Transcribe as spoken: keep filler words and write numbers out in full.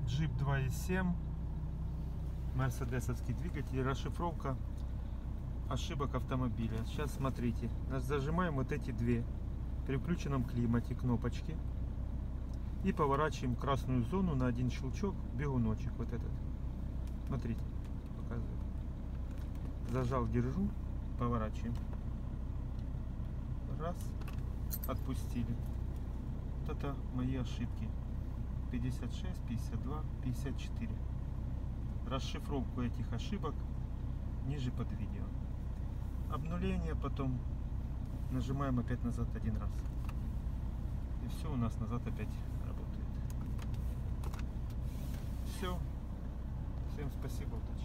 джип два и семь, мерседесовский двигатель, расшифровка ошибок автомобиля. Сейчас смотрите, зажимаем вот эти две при включенном климате кнопочки и поворачиваем красную зону на один щелчок, бегуночек вот этот. Смотрите, показываю. Зажал, держу, поворачиваем. Раз, отпустили. Вот это мои ошибки. пятьдесят шесть, пятьдесят два, пятьдесят четыре. Расшифровку этих ошибок ниже под видео. Обнуление, потом нажимаем опять назад один раз. И все у нас назад опять работает. Все. Всем спасибо.